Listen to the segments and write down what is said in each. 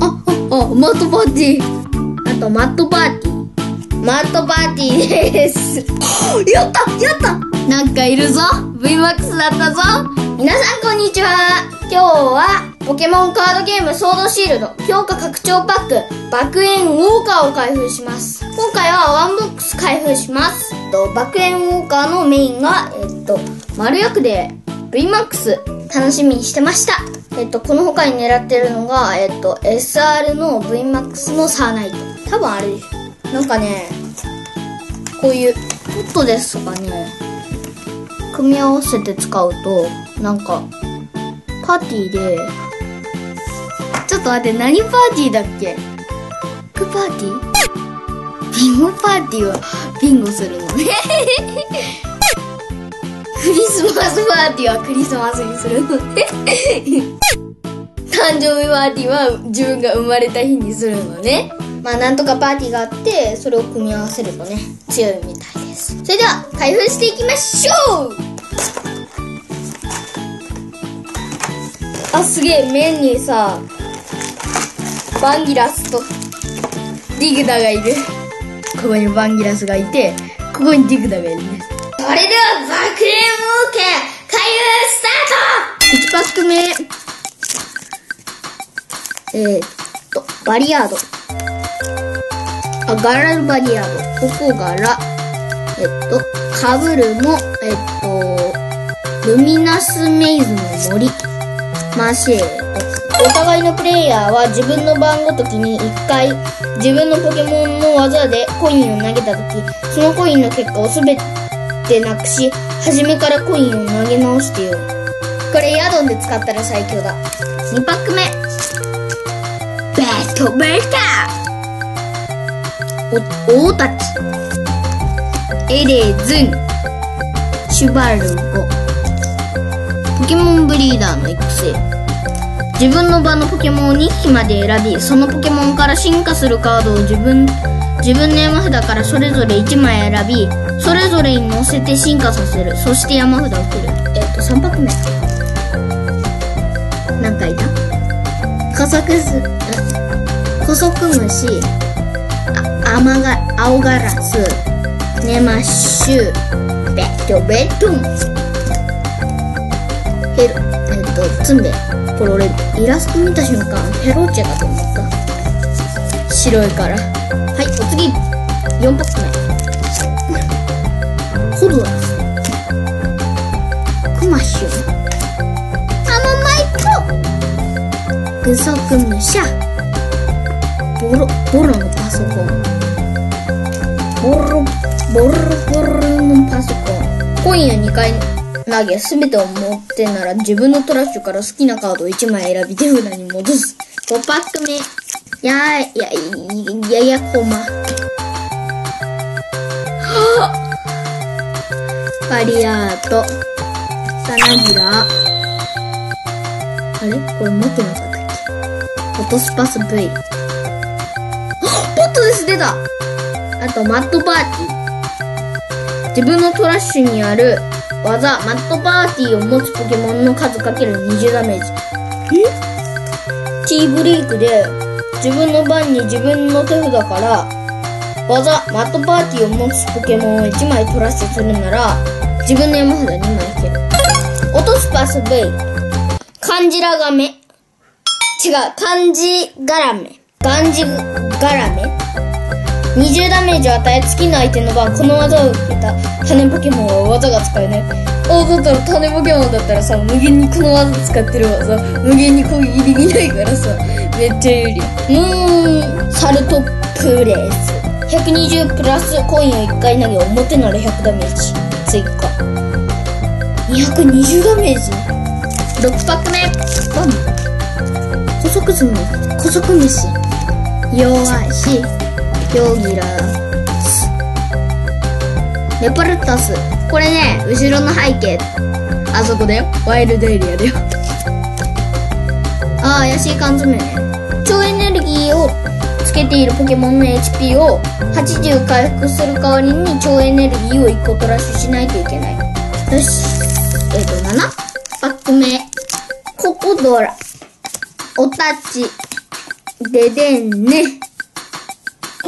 マットパーティー。あと、マットパーティー。マットパーティーです。やったなんかいるぞ !VMAX だったぞ。皆さんこんにちは。今日は、ポケモンカードゲームソードシールド強化拡張パック爆炎ウォーカーを開封します。今回はワンボックス開封します。爆炎ウォーカーのメインが、丸薬で VMAX 楽しみにしてました。この他に狙ってるのが、SR の VMAX のサーナイト。多分あれでしょ。なんかね、こういうポットですとかね、組み合わせて使うと、なんか、パーティーで、ちょっと待って、何パーティーだっけ？クパーティー？ビンゴパーティーはビンゴするのね。クリスマスパーティーはクリスマスにするのね。誕生日パーティーは自分が生まれた日にするのね。まあなんとかパーティーがあって、それを組み合わせるとね、強いみたいです。それでは、開封していきましょう！あ、すげえ、面にさ、バンギラスとディグダがいる。ここにバンギラスがいて、ここにディグダがいるね。それでは、爆炎ウォーカー、開封スタート！ 1 パック目。バリアード。ガラルバリアード。ここがラ。カブルの、ルミナスメイズの森。マシェー。お互いのプレイヤーは自分の番ごときに1回自分のポケモンの技でコインを投げたとき、そのコインの結果をすべてなくし、初めからコインを投げ直してよ。これヤドンで使ったら最強だ。2パック目。ベッドベーター。大たち。エレズン。シュバルゴ。ポケモンブリーダーの育成。自分の場のポケモンを2匹まで選び、そのポケモンから進化するカードを自分の山札からそれぞれ1枚選び、それぞれに乗せて進化させる。そして山札を切る。3パック目。何かいた？コソクムシ、青ガラス、ネマッシュ、ベッドン。ツンベ。これ俺イラスト見た瞬間ペロチェかと思った。白いから。はい、お次4パック目。ホドラス、クマッシュ、アママイコ、グソクムシャ、ボロのパソコン。ボロのパソコン。コインを2回投げ、すべてを持ってなら自分のトラッシュから好きなカードを1枚選び手札に戻す。5パック目。ややこま。バリアート、サナギラ。あれこれ持ってなかったっけ？フォトスパス V。ポットです、出た。あと、マットパーティー。自分のトラッシュにある技、マットパーティーを持つポケモンの数かける20ダメージ。T ブレイクで、自分の番に自分の手札から、技、マットパーティーを持つポケモンを1枚トラッシュするなら、自分の山札2枚引ける。落とすパス V。漢字ラガメ。違う、漢字ガラメ。漢字ガラメ。20ダメージを与え、月の相手の番、この技を受けた種ポケモンは技が使えない。だったら種ポケモンだったらさ、無限にこの技使ってるわさ、無限に攻撃できないからさ、めっちゃ有利。サルトプレス。120プラスコインを1回投げ、表なら100ダメージ。追加。220ダメージ。6パック目。バン。コソクムシ。弱いし。ヨギラス。レパルタス。これね、後ろの背景。あそこだよ。ワイルドエリアだよ。怪しい缶詰ね。超エネルギーをつけているポケモンの HP を80回復する代わりに超エネルギーを1個トラッシュしないといけない。よし。7パック目。ココドラ。オタチ。 ででんね。マット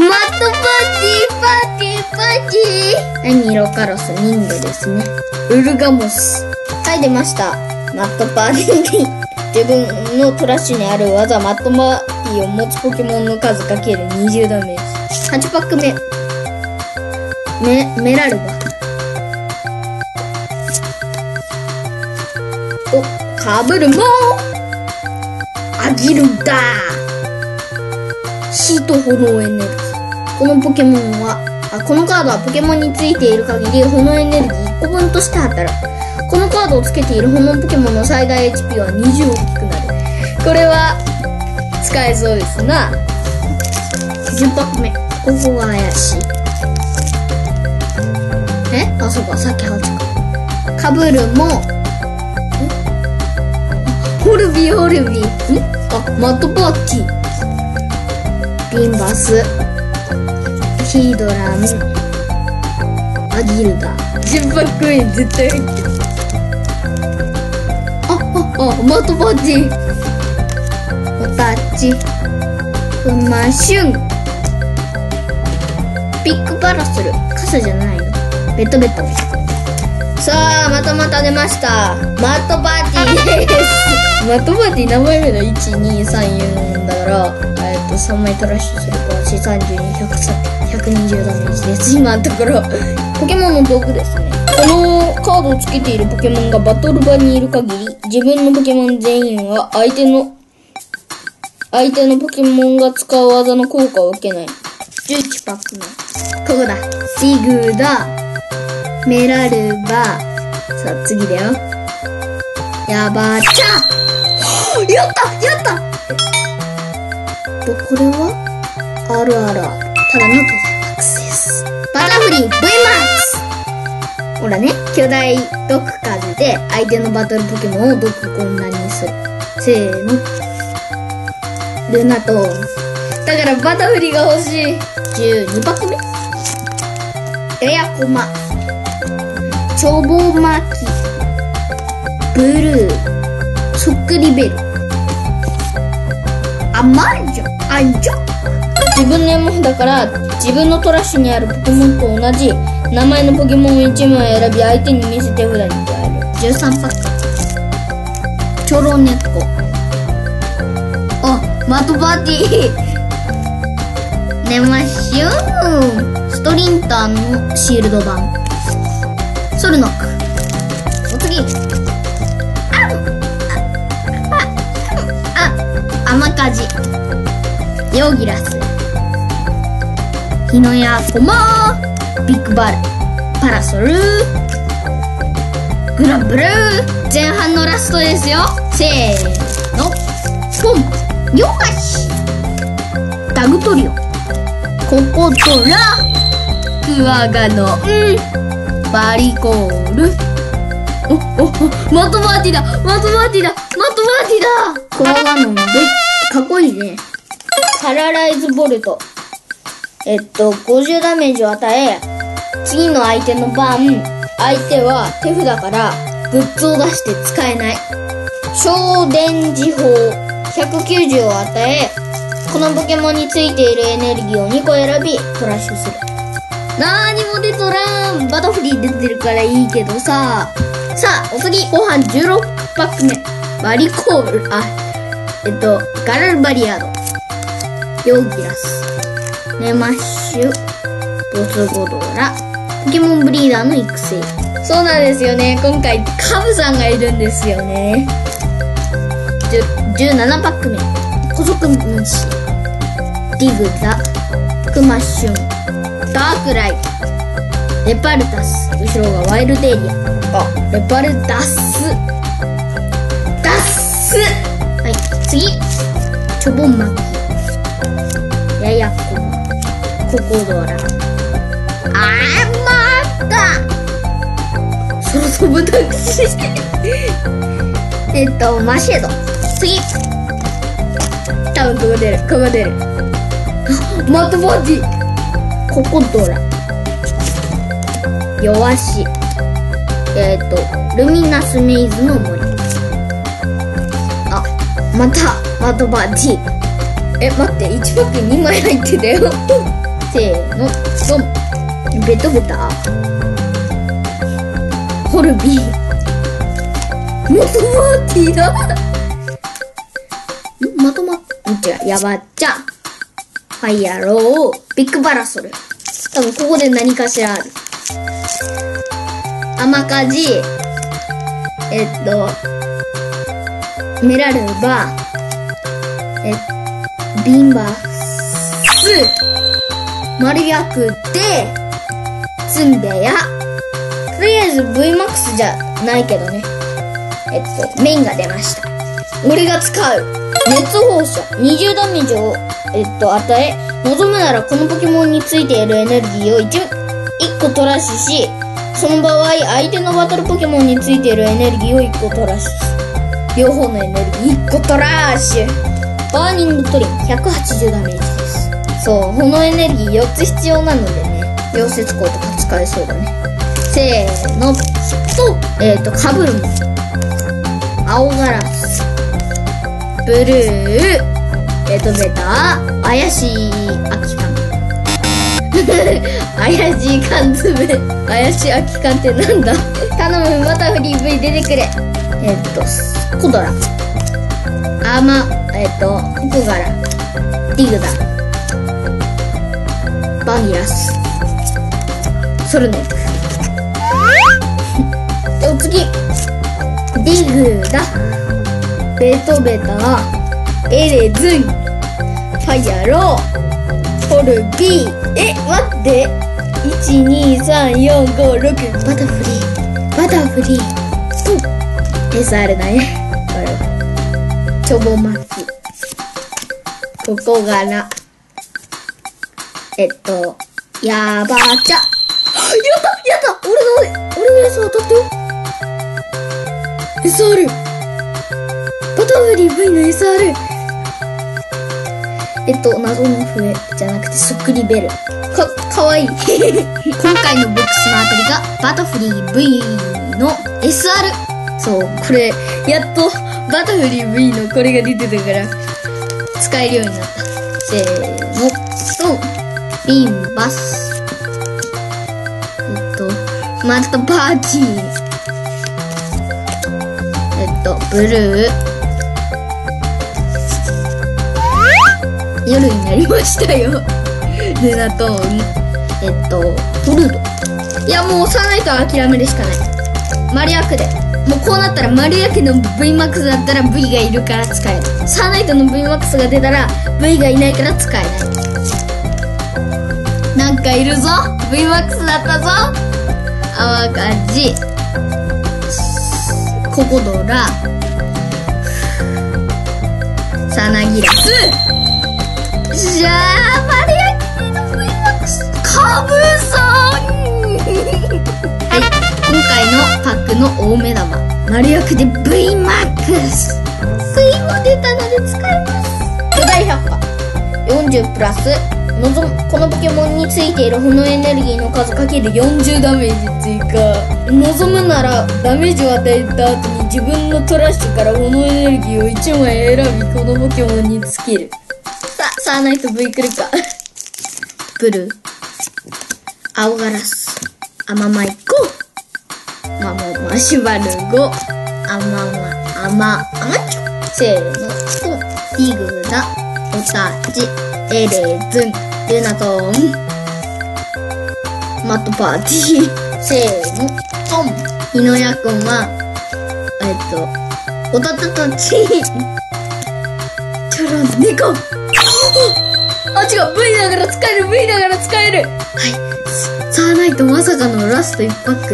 パーティー。何色カラス人魚ですね。ウルガモス。はい、出ました。マットパーティー。自分のトラッシュにある技マットパーティーを持つポケモンの数かける20ダメージ。8パック目。メラルバ。お、カブルモアギルダ火と炎エネルギー。このポケモンは、このカードはポケモンについている限り炎エネルギー1個分として働く。このカードをつけている炎ポケモンの最大 HP は20大きくなる。これは使えそうですな。10パック目。ここが怪しい。そうか、さっき8か。かぶるも、ホルビー。マットパーティー。ビンバス。ヒードラン。アギルダ。10パック目絶対入ってる。マットパーティー。オタッチ。フマシュン。ピックパラソル。傘じゃないの。ベトベト。さあ、また出ました。マットパーティーです。マットパーティー何枚目だ ?1、2、3、4だから、3枚トラッシュすると、32、120ダメージです。今のところ、ポケモンの道具ですね。このカードをつけているポケモンがバトル場にいる限り、自分のポケモン全員は相手のポケモンが使う技の効果を受けない。11パック目。ここだ。シグダ、メラルバ。さあ、次だよ。ヤバチャやったこれはある。ただのアクセス。バタフリー V マックス。ほらね、巨大毒風で相手のバトルポケモンを毒混乱にする。せーの。ルナトーン。だからバタフリーが欲しい。12パック目。エアコマ。チョボマキ。ブルー。ソックリベル。アンジョ。自分のもんだから、自分のトラッシュにあるポケモンと同じ名前のポケモンを1枚選び、相手に見せて札に加える。13パック。チョロネコ。マットパーティー。寝ましょう。ストリンターのシールド版。ソルノック。お次。甘かじ。ヨギラス。日のやコマー。ビッグバル。パラソル。グラブルー。前半のラストですよ。せーの。ポン。よし。ダグトリオ。ココトラ。クワガノン。バリコール。マットパーティーだ。クワガノンで、かっこいいね。パラライズボルト。50ダメージを与え、次の相手の番、相手は手札からグッズを出して使えない。超電磁砲。190を与え、このポケモンについているエネルギーを2個選び、トラッシュする。なーにも出とらん。バタフリー出てるからいいけどさ。さあ、お次、後半16パック目。バリコール。ガラルバリアード。ヨギラス。ネマッシュ。ボスゴドラ。ポケモンブリーダーの育成。そうなんですよね。今回、カブさんがいるんですよね。17パック目。古速虫。ディグザ。クマシュン。ダークライト。レパルタス。後ろがワイルデリア。レパルタス。はい、次。チョボンマキ。ややこま。ココドラ。そろそろ豚串。マシェド。次。多分ここ出る。マットパーティー。ココドラ。弱し。ルミナスメイズの森。また、マットパーティー。 待って、1パック2枚入ってたよ。せーの、ドン。ベトベタ。ホルビー。モトマーティーだ。違う、ヤバッチャ。ファイヤロー。ビッグパラソル。多分ここで何かしらある。アマカジ。メラルバ。ビンバス。マルヤクで、ツンベヤ。とりあえず VMAX じゃないけどね。メインが出ました。俺が使う。熱放射。20ダメージを、与え、望むならこのポケモンについているエネルギーを1個トラッシュし、その場合、相手のバトルポケモンについているエネルギーを1個トラッシュ。両方のエネルギー1個トラッシュ。バーニングトリン、180ダメージです。そう、炎エネルギー4つ必要なのでね、溶接工とか使えそうだね。せーの、と、カブルモン。青ガラス。ブルー。ベタ。怪しい空き缶。怪しい缶詰。怪しい空き缶ってなんだ。頼む、バタフリー V 出てくれ。コドラ。ココガラ。ディグダ。バニラス。ソルネック。で、お次。ディグダ。ベトベタ。エレズン。ファイヤロー。ホルビー。待って。1、2、3、4、5、6。バタフリー。バタフリー。SR だね。これは。チョボマキ。ココガラ。ヤバチャ。やった俺のやつ当たったよ。SR。バタフリー V の SR。謎の笛じゃなくてそっくりベル。かわいい。今回のボックスのあたりがバタフリー V の SR。そう、これ、やっとバタフリー V のこれが出てたから、使えるようになった。せーの、ビンバス。マットパーティー。ブルー。夜になりましたよ。ルナトーン。トルド。いや、もう押さないと諦めるしかない。マリアクで。もうこうなったらマリア家の VMAX だったら V がいるから使える。サーナイトの VMAX が出たら V がいないから使えない。なんかいるぞ。 VMAX だったぞ。泡かじ。ココドラ。サナギラス。じゃあマリア家の VMAX カブさん。はい、今回のパックの大目玉、丸役で VMAX。V も出たので使います。巨大百科。40プラス、このポケモンについている炎エネルギーの数かける40ダメージ追加。望むなら、ダメージを与えた後に自分のトラッシュから炎エネルギーを1枚選び、このポケモンにつける。サーナイト V 来るか。ブルー。青ガラス。アママイコ。マシュバルゴ。アマチョ。せーの。ディグダ。オタチ。エレズン。ルナトーン。マットパーティー。せーの。トン。ヒノヤくんは、オタタタチ。チョロン、ネコ。あ、違う。V だから使える。V だから使える。はい。サーナイトまさかのラスト1パック。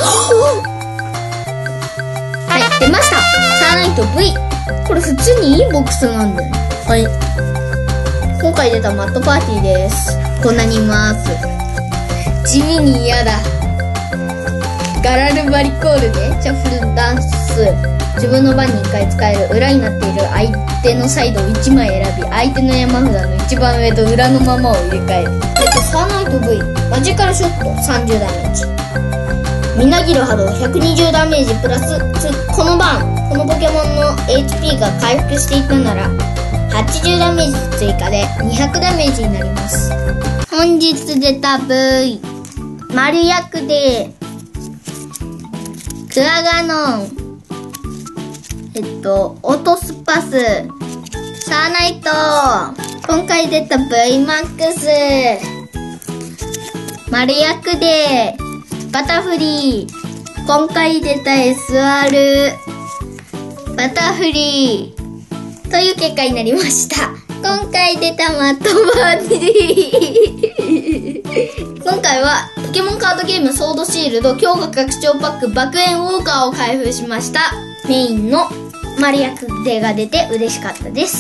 はい、出ました。サーナイト V。これ普通にいいボックスなんだよ。はい。今回出たマットパーティーです。こんなにいます。地味に嫌だ。ガラルバリコールでシャッフルダンス。自分の番に1回使える。裏になっている相手のサイドを1枚選び、相手の山札の一番上と裏のままを入れ替える。サーナイト V。マジカルショット30ダメージ。みなぎる波動120ダメージプラス、この番、このポケモンの HP が回復していたなら、 80ダメージ追加で200ダメージになります。本日出た V、丸役で、クラガノン、オトスパス、サーナイト、今回出た VMAX、丸役で、バタフリー、今回出た SR、バタフリー、という結果になりました。今回出たマットバーティー。今回はポケモンカードゲームソードシールド強化拡張パック爆炎ウォーカーを開封しました。メインのマリアクデが出て嬉しかったです。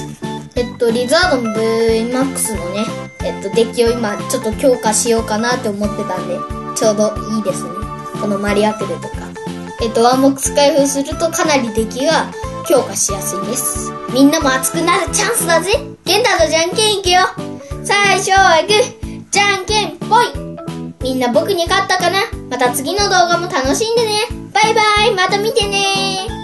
リザードン VMAX のね、デッキを今ちょっと強化しようかなって思ってたんで、ちょうどいいですね。このマリアクデとか。ワンボックス開封するとかなりデッキが強化しやすいです。みんなも熱くなるチャンスだぜ。ゲンタとじゃんけんいくよ。最初はグー、じゃんけんぽい。みんな僕に勝ったかな。また次の動画も楽しんでね。バイバイ、また見てね。